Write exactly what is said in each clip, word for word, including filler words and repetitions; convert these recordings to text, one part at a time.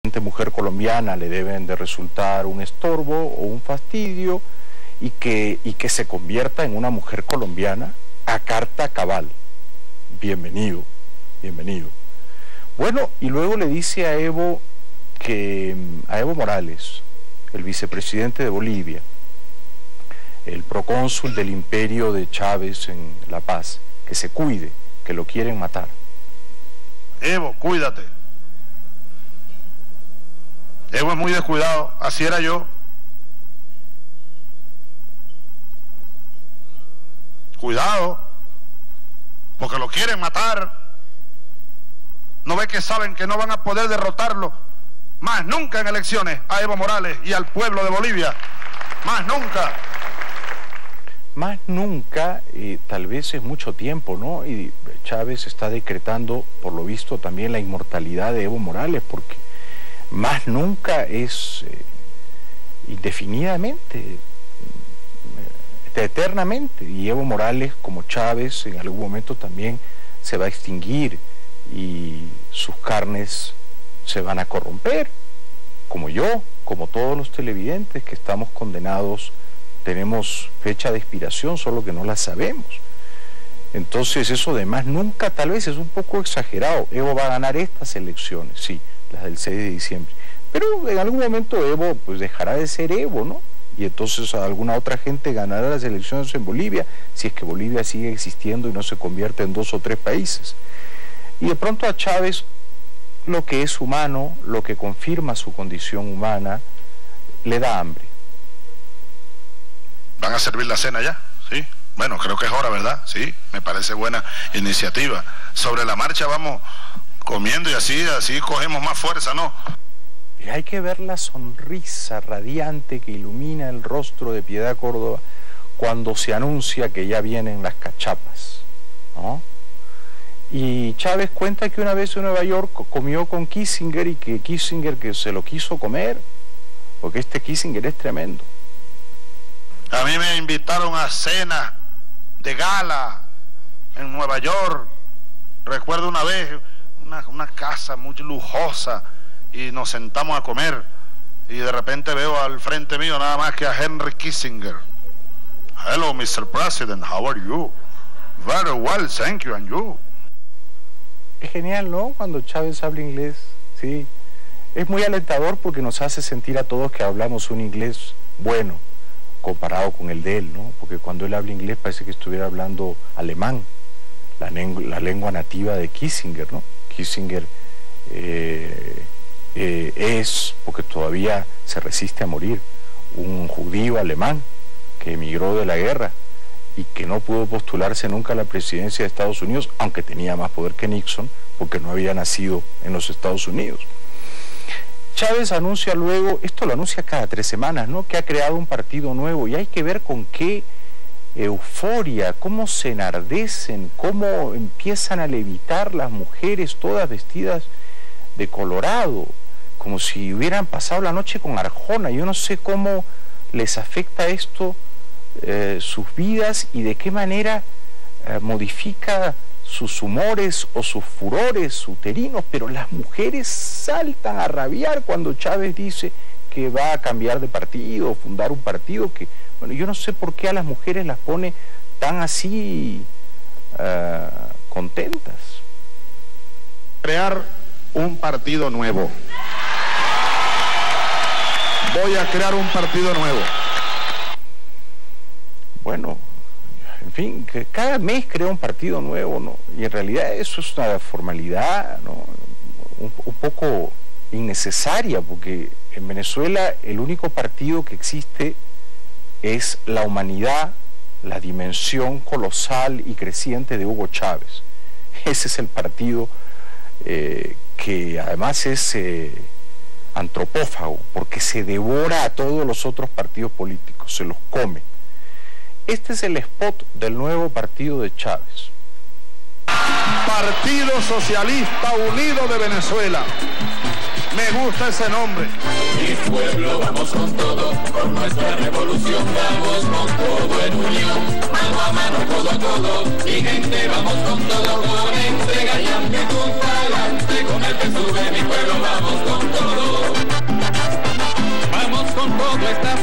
mujer colombiana le deben de resultar un estorbo o un fastidio y que, y que se convierta en una mujer colombiana a carta cabal. Bienvenido, bienvenido. Bueno, y luego le dice a Evo que a Evo Morales, el vicepresidente de Bolivia, el procónsul del imperio de Chávez en La Paz, que se cuide, que lo quieren matar. Evo, cuídate. Evo es muy descuidado, así era yo. Cuidado, porque lo quieren matar. ¿No ve que saben que no van a poder derrotarlo más nunca en elecciones a Evo Morales y al pueblo de Bolivia? Más nunca. Más nunca, eh, tal vez es mucho tiempo, ¿no? Y Chávez está decretando, por lo visto, también la inmortalidad de Evo Morales, porque más nunca es eh, indefinidamente, eh, eternamente, y Evo Morales, como Chávez, en algún momento también se va a extinguir y sus carnes se van a corromper, como yo, como todos los televidentes que estamos condenados. Tenemos fecha de expiración, solo que no la sabemos. Entonces eso de más nunca tal vez es un poco exagerado. Evo va a ganar estas elecciones, sí, las del seis de diciembre. Pero en algún momento Evo pues dejará de ser Evo, ¿no? Y entonces alguna otra gente ganará las elecciones en Bolivia, si es que Bolivia sigue existiendo y no se convierte en dos o tres países. Y de pronto a Chávez, lo que es humano, lo que confirma su condición humana, le da hambre. ¿Van a servir la cena ya? Sí. Bueno, creo que es hora, ¿verdad? Sí, me parece buena iniciativa. Sobre la marcha vamos comiendo y así, así cogemos más fuerza, ¿no? Y hay que ver la sonrisa radiante que ilumina el rostro de Piedad Córdoba cuando se anuncia que ya vienen las cachapas, ¿no? Y Chávez cuenta que una vez en Nueva York comió con Kissinger y que Kissinger que se lo quiso comer, porque este Kissinger es tremendo. A mí me invitaron a cena de gala en Nueva York. Recuerdo una vez una, una casa muy lujosa y nos sentamos a comer y de repente veo al frente mío nada más que a Henry Kissinger. Hello, mister President, how are you? Very well, thank you, and you. Es genial, ¿no? Cuando Chávez habla inglés, sí. Es muy alentador porque nos hace sentir a todos que hablamos un inglés bueno, comparado con el de él, ¿no? Porque cuando él habla inglés parece que estuviera hablando alemán, la, la lengua nativa de Kissinger, ¿no? Kissinger eh, eh, es, porque todavía se resiste a morir, un judío alemán que emigró de la guerra y que no pudo postularse nunca a la presidencia de Estados Unidos, aunque tenía más poder que Nixon, porque no había nacido en los Estados Unidos. Chávez anuncia luego, esto lo anuncia cada tres semanas, ¿no?, que ha creado un partido nuevo, y hay que ver con qué euforia, cómo se enardecen, cómo empiezan a levitar las mujeres todas vestidas de colorado, como si hubieran pasado la noche con Arjona. Yo no sé cómo les afecta esto eh, sus vidas y de qué manera eh, modifica sus humores o sus furores uterinos, pero las mujeres saltan a rabiar cuando Chávez dice que va a cambiar de partido, fundar un partido que, bueno, yo no sé por qué a las mujeres las pone tan así uh, contentas. Crear un partido nuevo. Voy a crear un partido nuevo. Bueno, en fin, que cada mes crea un partido nuevo, ¿no? Y en realidad eso es una formalidad, ¿no?, un, un poco innecesaria, porque en Venezuela el único partido que existe es la humanidad, la dimensión colosal y creciente de Hugo Chávez. Ese es el partido eh, que además es eh, antropófago, porque se devora a todos los otros partidos políticos, se los come. Este es el spot del nuevo partido de Chávez. Partido Socialista Unido de Venezuela. Me gusta ese nombre. Mi pueblo, vamos con todo, por nuestra revolución, vamos con todo en unión, mano a mano, codo a codo, mi gente, vamos con todo, con entrega y ambitud, adelante con el que sube, mi pueblo, vamos con todo.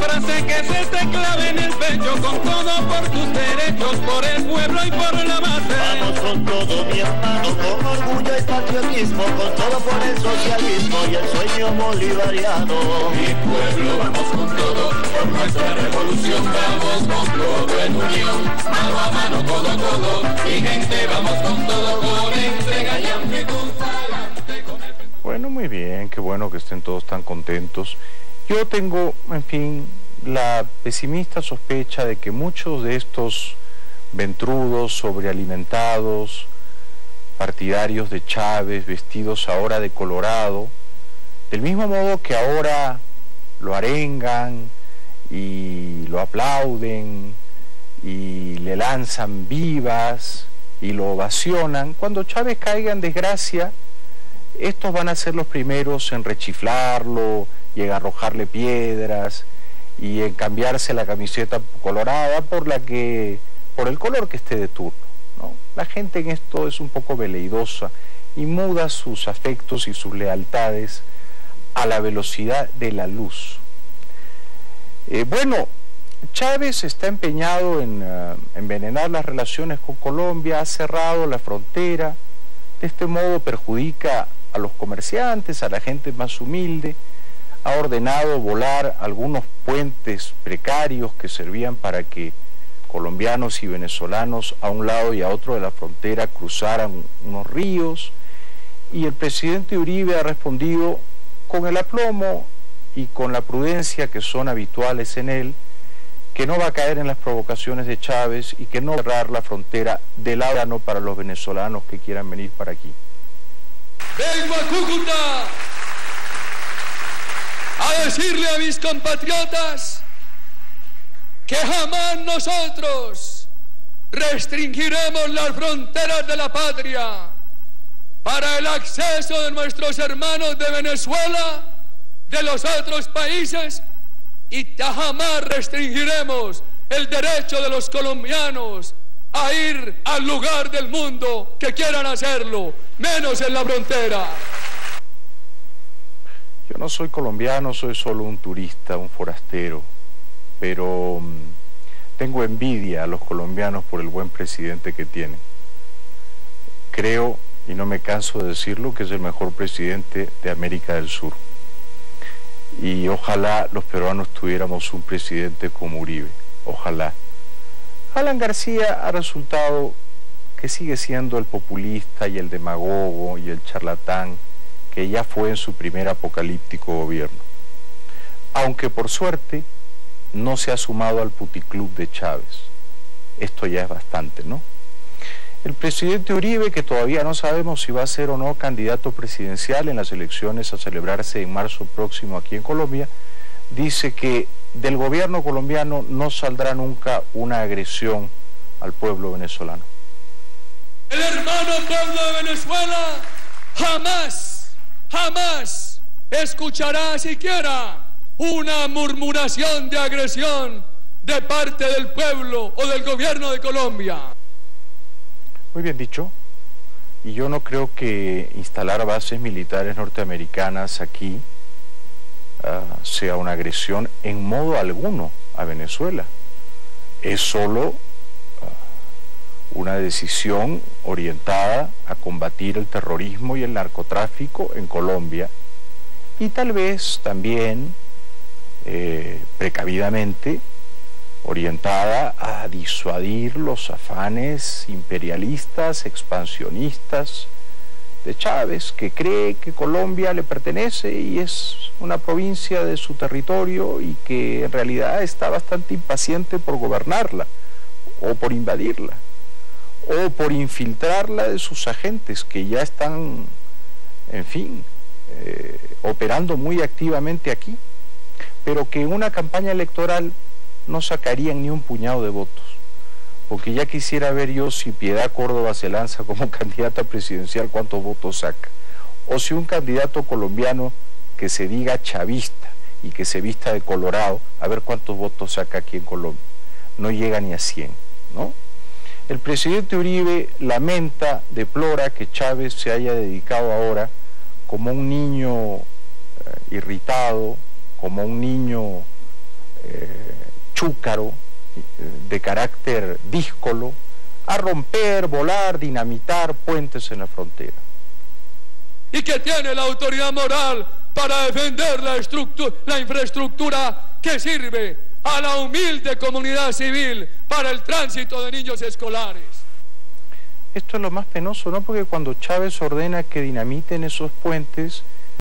frase que se te clave en el pecho, con todo por tus derechos, por el pueblo y por la base. Vamos con todo, mi hermano, con orgullo y patriotismo, con todo por el socialismo y el sueño bolivariano. Mi pueblo, vamos con todo, por nuestra revolución, vamos con todo en unión, mano a mano, codo a codo, mi gente, vamos con todo, con entrega y amplitud, adelante con el... Bueno, muy bien, qué bueno que estén todos tan contentos. Yo tengo, en fin, la pesimista sospecha de que muchos de estos ventrudos, sobrealimentados, partidarios de Chávez, vestidos ahora de colorado, del mismo modo que ahora lo arengan y lo aplauden y le lanzan vivas y lo ovacionan, cuando Chávez caiga en desgracia, estos van a ser los primeros en rechiflarlo y en arrojarle piedras y en cambiarse la camiseta colorada por la que, por el color que esté de turno, ¿no? La gente en esto es un poco veleidosa y muda sus afectos y sus lealtades a la velocidad de la luz. Eh, bueno, Chávez está empeñado en uh, envenenar las relaciones con Colombia, ha cerrado la frontera, de este modo perjudica a los comerciantes, a la gente más humilde, ha ordenado volar algunos puentes precarios que servían para que colombianos y venezolanos a un lado y a otro de la frontera cruzaran unos ríos, y el presidente Uribe ha respondido con el aplomo y con la prudencia que son habituales en él, que no va a caer en las provocaciones de Chávez y que no va a cerrar la frontera del Árano para los venezolanos que quieran venir para aquí. Vengo a Cúcuta a decirle a mis compatriotas que jamás nosotros restringiremos las fronteras de la patria para el acceso de nuestros hermanos de Venezuela, de los otros países, y jamás restringiremos el derecho de los colombianos a ir al lugar del mundo que quieran hacerlo, menos en la frontera. Yo no soy colombiano, soy solo un turista, un forastero, pero um, tengo envidia a los colombianos por el buen presidente que tienen. Creo, y no me canso de decirlo, que es el mejor presidente de América del Sur. Y ojalá los peruanos tuviéramos un presidente como Uribe, ojalá. Alan García ha resultado que sigue siendo el populista y el demagogo y el charlatán que ya fue en su primer apocalíptico gobierno. Aunque por suerte no se ha sumado al puticlub de Chávez. Esto ya es bastante, ¿no? El presidente Uribe, que todavía no sabemos si va a ser o no candidato presidencial en las elecciones a celebrarse en marzo próximo aquí en Colombia, dice que del gobierno colombiano no saldrá nunca una agresión al pueblo venezolano. El hermano pueblo de Venezuela jamás, jamás escuchará siquiera una murmuración de agresión de parte del pueblo o del gobierno de Colombia. Muy bien dicho. Y yo no creo que instalar bases militares norteamericanas aquí uh, sea una agresión en modo alguno a Venezuela. Es solo uh, una decisión orientada a combatir el terrorismo y el narcotráfico en Colombia, y tal vez también eh, precavidamente orientada a disuadir los afanes imperialistas, expansionistas de Chávez, que cree que Colombia le pertenece y es una provincia de su territorio y que en realidad está bastante impaciente por gobernarla o por invadirla o por infiltrarla de sus agentes que ya están, en fin, eh, operando muy activamente aquí, pero que en una campaña electoral no sacarían ni un puñado de votos, porque ya quisiera ver yo si Piedad Córdoba se lanza como candidata presidencial, cuántos votos saca, o si un candidato colombiano que se diga chavista y que se vista de colorado, a ver cuántos votos saca aquí en Colombia. No llega ni a cien, ¿no? El presidente Uribe lamenta, deplora que Chávez se haya dedicado ahora como un niño eh, irritado, como un niño eh, chúcaro, de carácter díscolo, a romper, volar, dinamitar puentes en la frontera. Y que tiene la autoridad moral para defender la, la infraestructura que sirve a la humilde comunidad civil para el tránsito de niños escolares. Esto es lo más penoso, ¿no? Porque cuando Chávez ordena que dinamiten esos puentes,